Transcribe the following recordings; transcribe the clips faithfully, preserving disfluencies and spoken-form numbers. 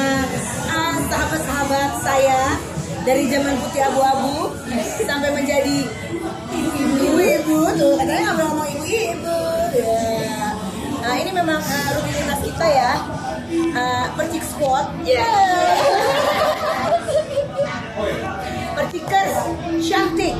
sama uh, sahabat-sahabat saya dari zaman putih abu-abu sampai menjadi ibu-ibu tuh, katanya nggak ngomong ibu-ibu ya. Nah ini memang uh, rutinitas kita ya, uh, percik squad ya. Percikers cantik.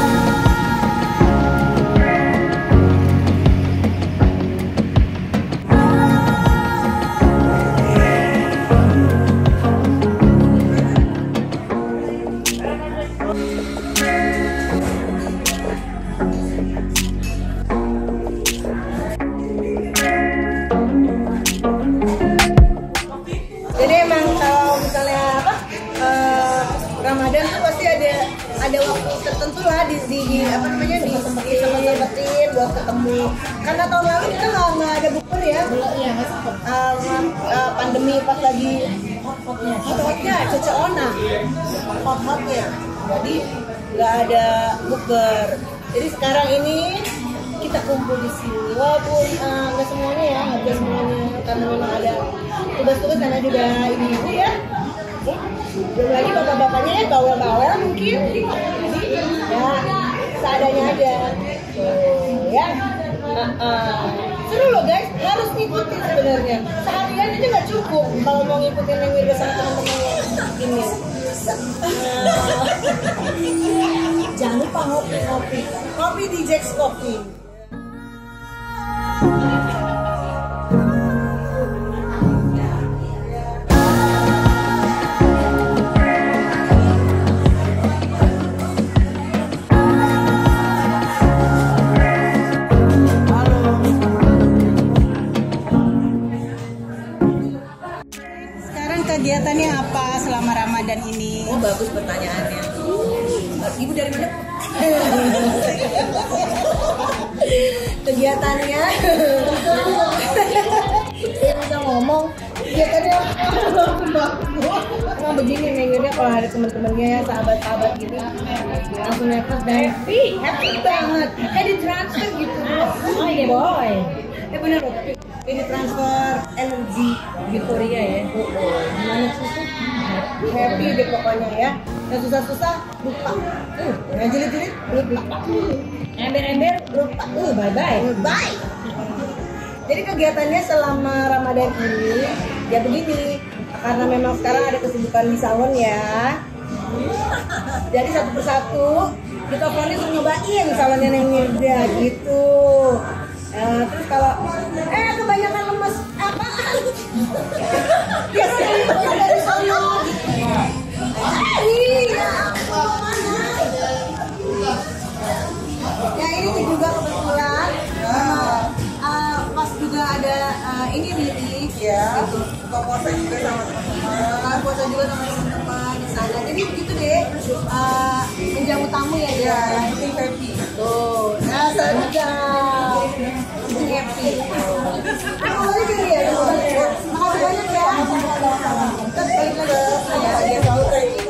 Jadi emang kalau misalnya apa uh, Ramadan tuh pasti ada ada waktu tertentu lah di, di, di apa namanya di sempetin buat ketemu. Karena tahun lalu kita nggak nggak ada bukber ya. Uh, uh, pandemi pas lagi hot-hotnya, hot-hotnya, ceceona, hot-hotnya. Jadi nggak ada bukber. Jadi sekarang ini kita kumpul di sini, walaupun uh, nggak semuanya ya, nggak semuanya karena memang ada tugas-tugas karena juga ibu-ibu ya. Belum lagi bapak-bapaknya ya bawel-bawel mungkin, jadi ya seadanya aja, tuh, ya. Uh, uh. Seru loh guys, harus ngikutin sebenarnya. Seharian aja nggak cukup kalau mau ngikutin yang mirip sama teman-temannya ini. Uh. Jangan lupa ngopi-ngopi, ngopi di Jack's Coffee. Kegiatannya apa selama Ramadan ini? Oh bagus pertanyaannya. Ibu dari mana? Kegiatannya saya bisa ngomong kegiatannya emang begini nengernya kalau ada teman-temannya ya sahabat-sahabat gitu langsung nervous dan happy happy banget kayak di transfer gitu. Oh iya boy ya bener loh, tapi ini transfer energi Victoria ya. Oh, oh. Gimana susah happy deh pokoknya ya, yang susah-susah lupa, uh, yang jilid-jilid lupa, ember-ember lupa, uh, bye-bye bye. Jadi kegiatannya selama Ramadan ini ya begini, karena memang sekarang ada kesibukan di salon ya, jadi satu persatu kita Foni suruh nyobain salonnya yang Mirda gitu. Nah, terus kalau eh kebanyakan lemes apa? Biasanya dari sono gitu. Iya, ya ini juga kebetulan uh, uh, pas juga ada uh, ini rilis ya, gitu. Buka puasa juga sama teman-teman. Buka puasa juga sama teman-teman di sana. Jadi begitu deh, uh, menjamu tamu ya dia. Yang happy. Tuh, nah sedap. Happy. Aku lagi gini ya. Makasih banyak ya. Kita balik lagi ya. Selalu kayak gitu.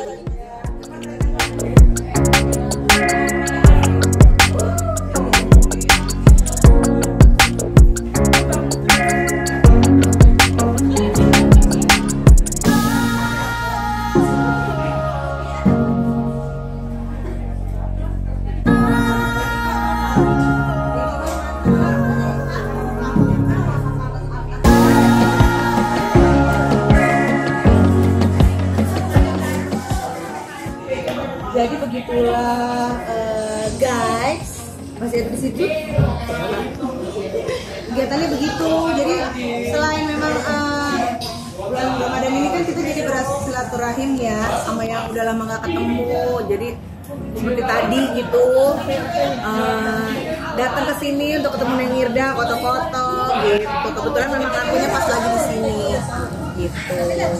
Jadi begitulah uh, guys, masih ada di situ. Kegiatannya begitu. Jadi selain memang uh, bulan Ramadan ini kan kita jadi bersilaturahim ya sama yang udah lama nggak ketemu. Jadi seperti tadi gitu, uh, datang ke sini untuk ketemu Neng Mirda, foto-foto gitu. Kebetulan memang akunya pas lagi di sini gitu.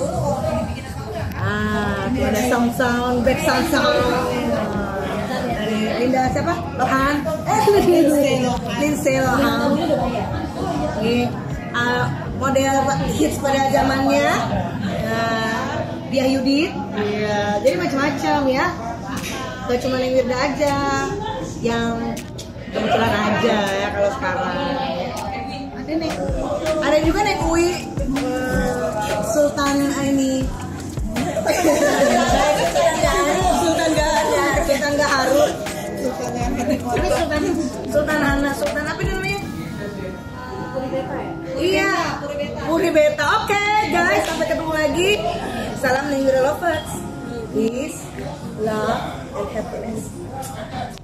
Ah, tuh ada sound sound, back sound sound dari Linda siapa? Lohan? Eh, Lindsay Lohan. Ini uh, model hits pada zamannya. Uh, dia Yudit. Ya, jadi macam-macam ya. Gak cuma Neng Mirda aja yang kebetulan aja ya kalau sekarang. Ada nih, ada juga Neng Uwi. Uh, Sultan ini Sultan Gaharu Sultan Gaharu Sultan Gaharu ini Sultan Sultan Hana Sultan apa namanya? Puri Beta ya? Iya Puri Beta. Oke guys, sampai ketemu lagi. Salam Ninggura Lovers, peace, love, and happiness.